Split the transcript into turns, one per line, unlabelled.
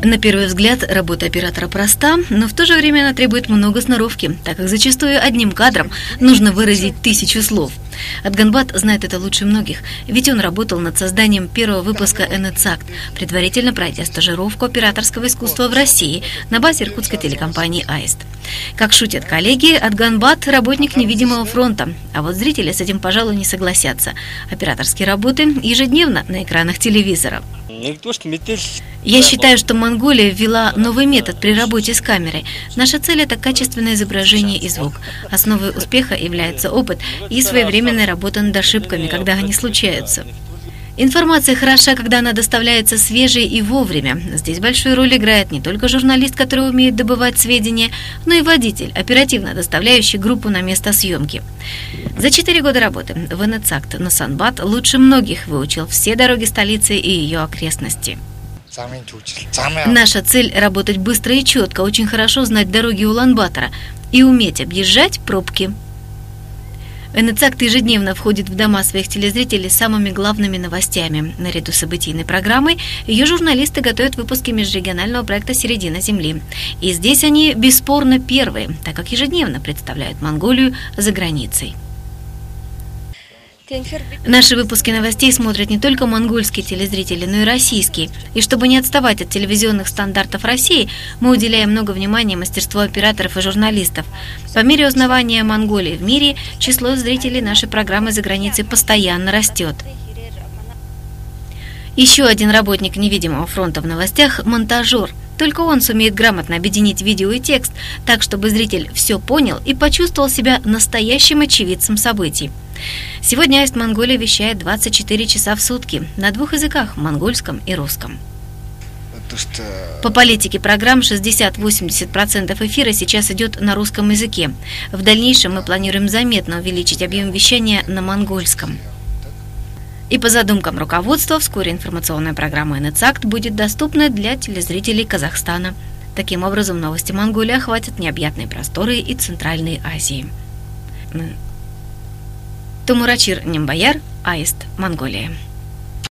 На первый взгляд, работа оператора проста, но в то же время она требует много сноровки, так как зачастую одним кадром нужно выразить 1000 слов. Атганбат знает это лучше многих, ведь он работал над созданием первого выпуска «НЦАКТ», предварительно пройдя стажировку операторского искусства в России на базе иркутской телекомпании «Аист». Как шутят коллеги, Атганбат – работник невидимого фронта, а вот зрители с этим, пожалуй, не согласятся. Операторские работы ежедневно на экранах телевизора. Я считаю, что Монголия ввела новый метод при работе с камерой. Наша цель – это качественное изображение и звук. Основой успеха является опыт и своевременная работа над ошибками, когда они случаются. Информация хороша, когда она доставляется свежей и вовремя. Здесь большую роль играет не только журналист, который умеет добывать сведения, но и водитель, оперативно доставляющий группу на место съемки. За 4 года работы в НЦАКТ Нусанбат лучше многих выучил все дороги столицы и ее окрестности. Наша цель – работать быстро и четко, очень хорошо знать дороги Улан-Батора и уметь объезжать пробки. НЦАКТ ежедневно входит в дома своих телезрителей с самыми главными новостями. Наряду с событийной программой ее журналисты готовят выпуски межрегионального проекта «Середина Земли». И здесь они бесспорно первые, так как ежедневно представляют Монголию за границей. Наши выпуски новостей смотрят не только монгольские телезрители, но и российские. И чтобы не отставать от телевизионных стандартов России, мы уделяем много внимания мастерству операторов и журналистов. По мере узнавания Монголии в мире, число зрителей нашей программы за границей постоянно растет. Еще один работник невидимого фронта в новостях – монтажер. Только он сумеет грамотно объединить видео и текст, так, чтобы зритель все понял и почувствовал себя настоящим очевидцем событий. Сегодня Аист Монголия вещает 24 часа в сутки на 2 языках – монгольском и русском. По политике программ 60-80% эфира сейчас идет на русском языке. В дальнейшем мы планируем заметно увеличить объем вещания на монгольском. И по задумкам руководства, вскоре информационная программа НЦАКТ будет доступна для телезрителей Казахстана. Таким образом, новости Монголии охватят необъятные просторы и Центральной Азии. Тумурачир Нембаяр, Аист, Монголия.